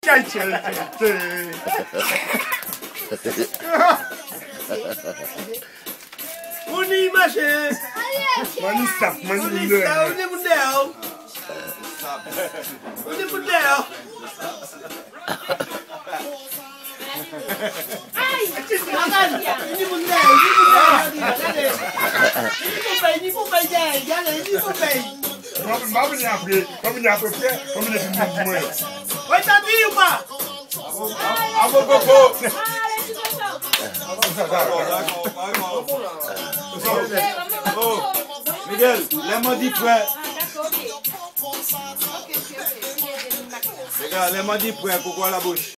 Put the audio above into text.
Muni machin. Mani stop, mani Muni bundel. stop, muni bundel. Muni bundel. Ai, ini bundel, ini bundel. Vamos me abrir, vamos me abrir, vamos me abrir. Vai tá vivo, pá. Miguel, les-moi dit prêt. Les gars, les-moi dit prêt, pourquoi la bouche?